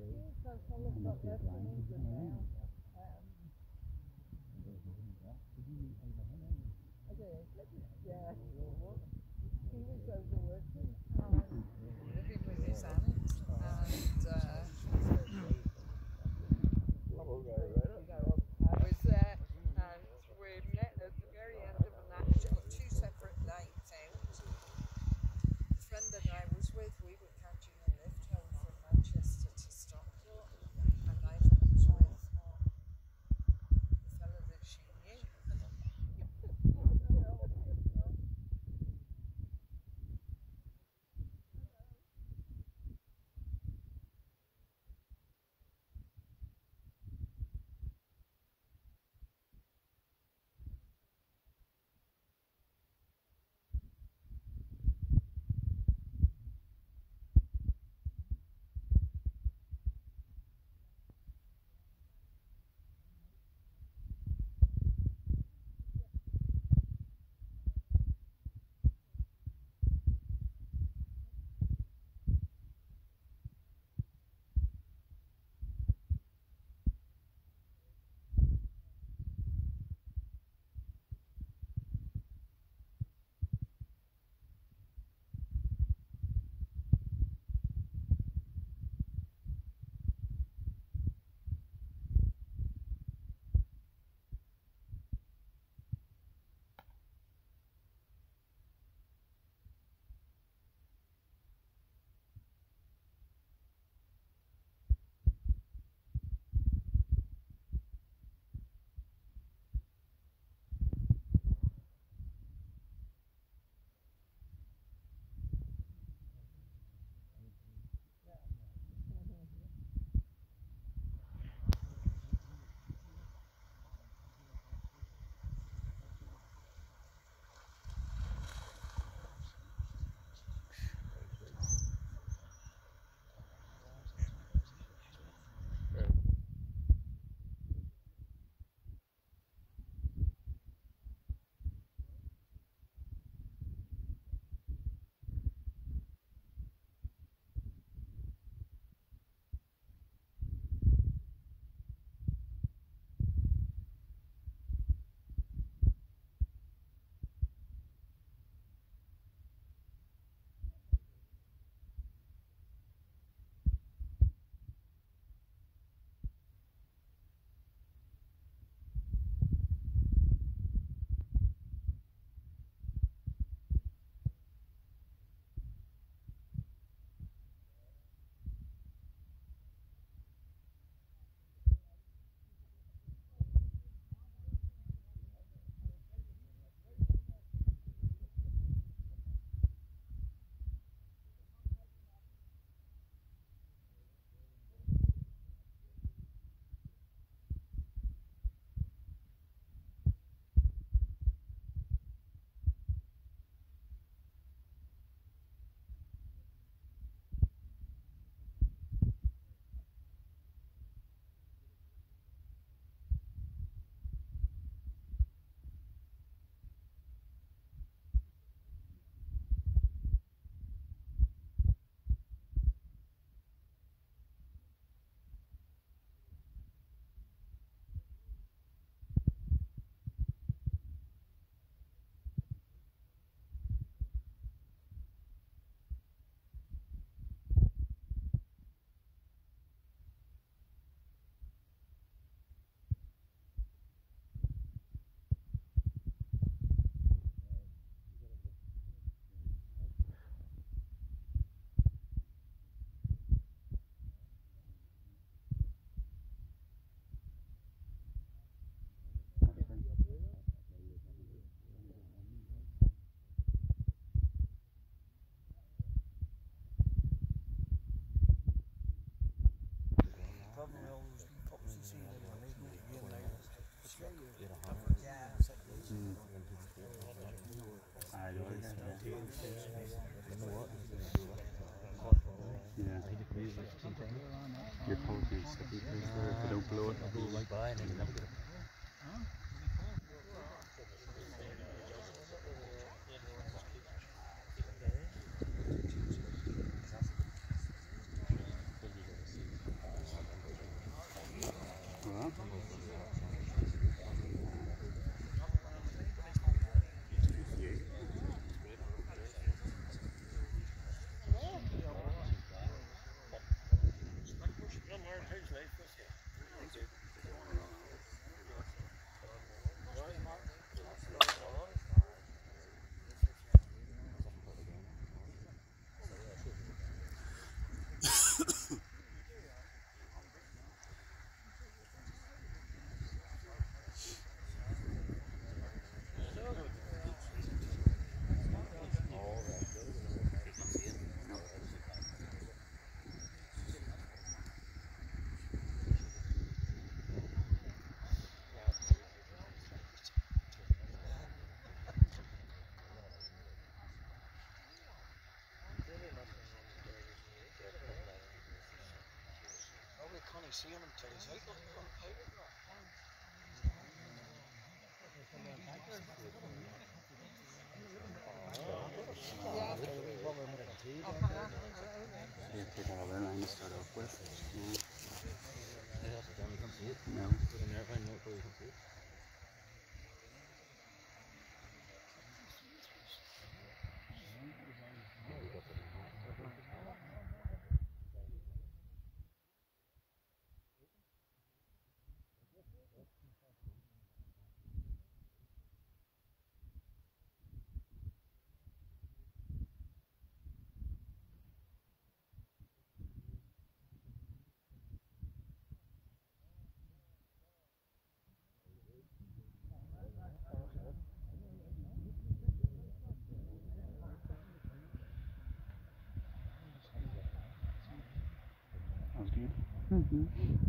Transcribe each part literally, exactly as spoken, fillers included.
Your content stuff you put through, if I don't blow it, I'll blow right by and then you never get it. can't see him until he's out on the paper. Yeah, take that other line to start off with. Yeah. No. That was good. Mm-hmm.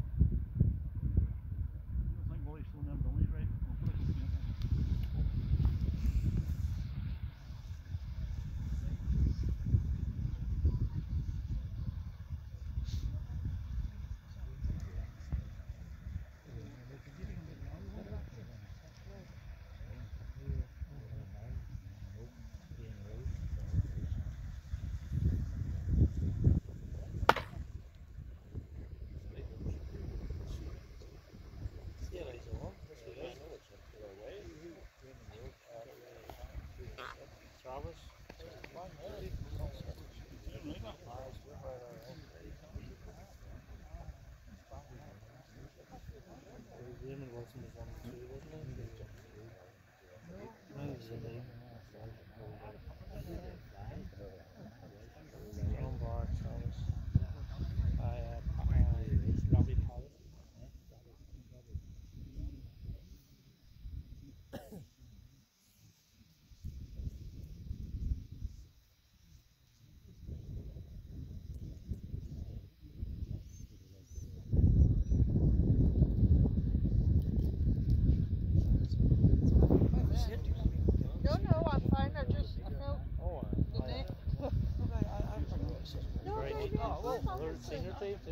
No, no, I'm fine. I just I felt the neck. No, no, no, I'm fine.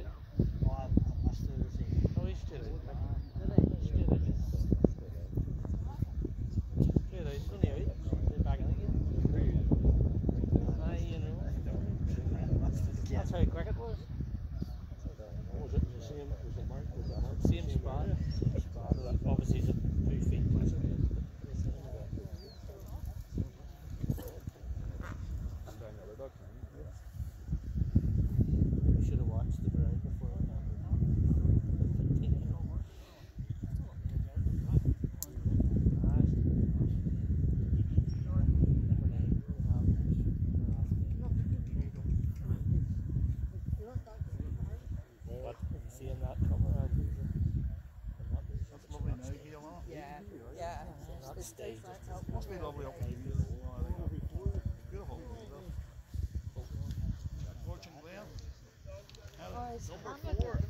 That's how quick it was. What was it? Was the same? Was it Mark? Was it Mark? Same spot. Same spot. Obviously, it's two feet. We should have watched the ground before it happened. Seeing that coming out. That's lovely now, Gail, huh? Yeah, yeah. That stage It's must be lovely up there. Beautiful. Fortune Glen. Oh, it's Number Hamilton. four.